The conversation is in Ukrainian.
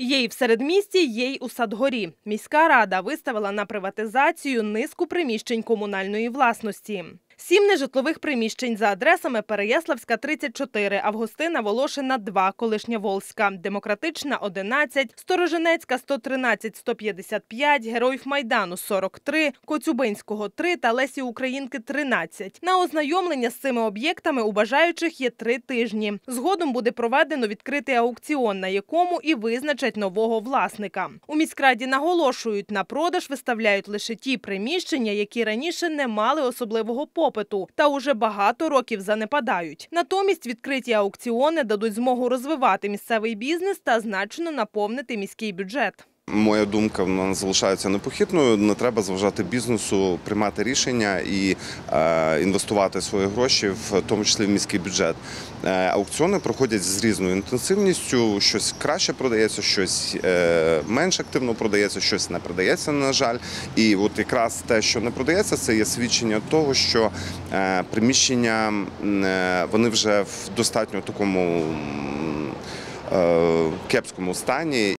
Є й в середмісті, є й у Садгорі. Міська рада виставила на приватизацію низку приміщень комунальної власності. 7 нежитлових приміщень за адресами Переяславська, 34, Августина Волошина, 2, колишня Волзька, Демократична, 11, Сторожинецька, 113-155, Героїв Майдану, 43, Коцюбинського, 3 та Лесі Українки, 13. На ознайомлення з цими об'єктами у бажаючих є 3 тижні. Згодом буде проведено відкритий аукціон, на якому і визначать нового власника. У міськраді наголошують, на продаж виставляють лише ті приміщення, які раніше не мали особливого попиту та уже багато років занепадають. Натомість відкриті аукціони дадуть змогу розвивати місцевий бізнес та значно наповнити міський бюджет. Моя думка вона залишається непохитною. Не треба зважати бізнесу, приймати рішення і інвестувати свої гроші, в тому числі в міський бюджет. Аукціони проходять з різною інтенсивністю. Щось краще продається, щось менш активно продається, щось не продається, на жаль. І от якраз те, що не продається, це є свідчення того, що приміщення вони вже в достатньо такому кепському стані.